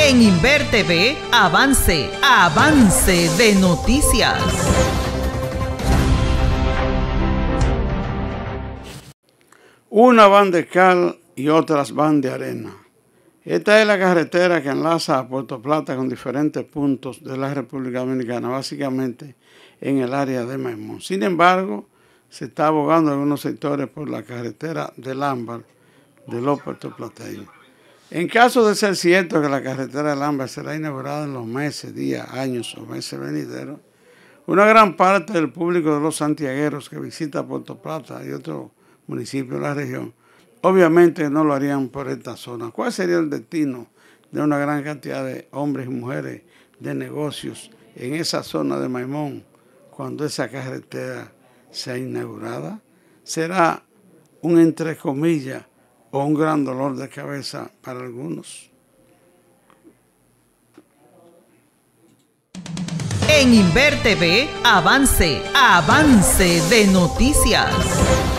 En Inver TV, avance de noticias. Unas van de cal y otras van de arena. Esta es la carretera que enlaza a Puerto Plata con diferentes puntos de la República Dominicana, básicamente en el área de Maimón. Sin embargo, se está abogando en algunos sectores por la carretera del Ámbar de los puertoplateños. En caso de ser cierto que la carretera del Ámbar será inaugurada en los meses, días, años o meses venideros, una gran parte del público de los santiagueros que visita Puerto Plata y otros municipios de la región, obviamente no lo harían por esta zona. ¿Cuál sería el destino de una gran cantidad de hombres y mujeres de negocios en esa zona de Maimón cuando esa carretera sea inaugurada? ¿Será un entre comillas o un gran dolor de cabeza para algunos? En Inver TV, avance de noticias.